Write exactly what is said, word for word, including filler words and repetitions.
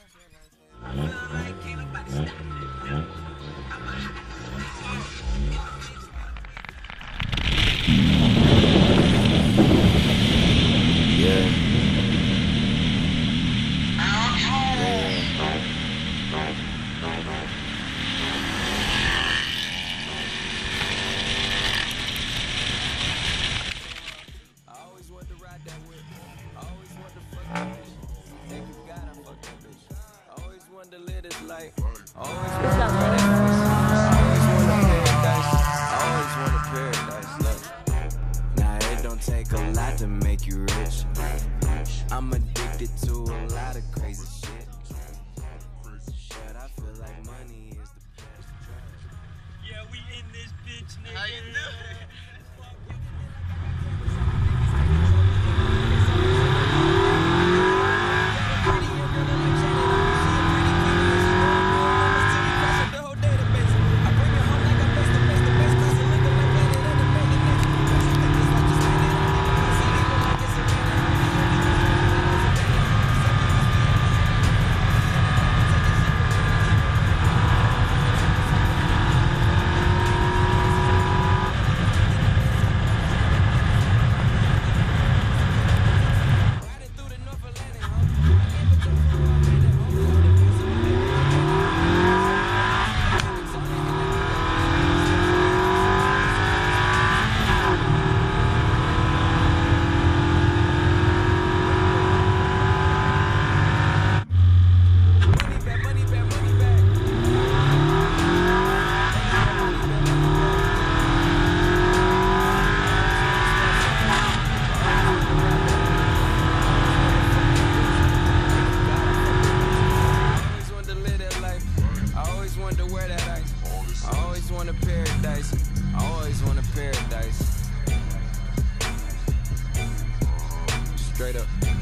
Take a lot to make you rich. I'm addicted to a lot of crazy shit, but I feel like money is the best drug. Yeah, we in this bitch, nigga. How you doing? I always want a paradise. Straight up.